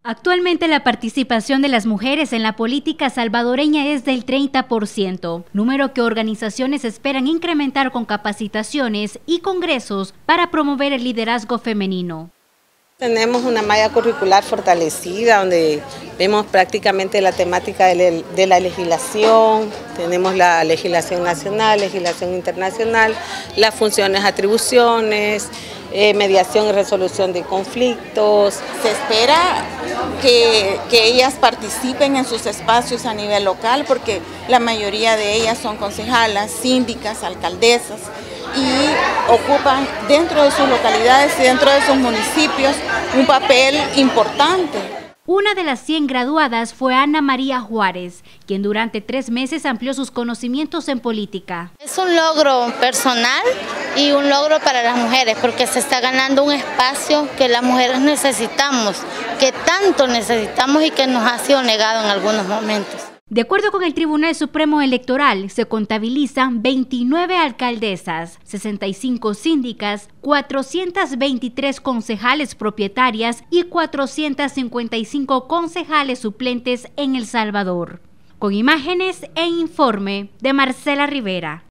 Actualmente la participación de las mujeres en la política salvadoreña es del 30%, número que organizaciones esperan incrementar con capacitaciones y congresos para promover el liderazgo femenino. Tenemos una malla curricular fortalecida donde vemos prácticamente la temática de la legislación, tenemos la legislación nacional, legislación internacional, las funciones, atribuciones, mediación y resolución de conflictos. Se espera que ellas participen en sus espacios a nivel local porque la mayoría de ellas son concejalas, síndicas, alcaldesas y ocupan dentro de sus localidades y dentro de sus municipios un papel importante. Una de las 100 graduadas fue Ana María Juárez, quien durante 3 meses amplió sus conocimientos en política. Es un logro personal y un logro para las mujeres, porque se está ganando un espacio que las mujeres necesitamos, que tanto necesitamos y que nos ha sido negado en algunos momentos. De acuerdo con el Tribunal Supremo Electoral, se contabilizan 29 alcaldesas, 65 síndicas, 423 concejales propietarias y 455 concejales suplentes en El Salvador. Con imágenes e informe de Marcela Rivera.